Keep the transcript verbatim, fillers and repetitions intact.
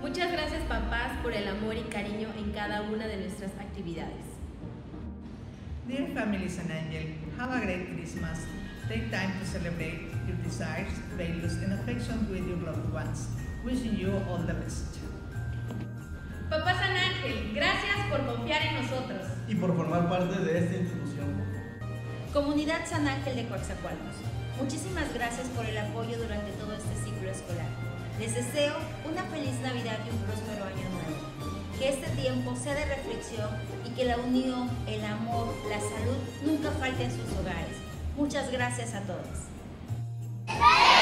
Muchas gracias, papás, por el amor y cariño en cada una de nuestras actividades. Dear family San Angel, have a great Christmas. Take time to celebrate your desires, values, and affections with your loved ones. Wishing you all the best. Papá San Ángel, gracias por confiar en nosotros. Y por formar parte de esta institución. Comunidad San Ángel de Coatzacoalcos, muchísimas gracias por el apoyo durante todo este ciclo escolar. Les deseo una feliz Navidad y un próspero año nuevo. Que este tiempo sea de reflexión y que la unión, el amor, la salud nunca falten en sus hogares. Muchas gracias a todos.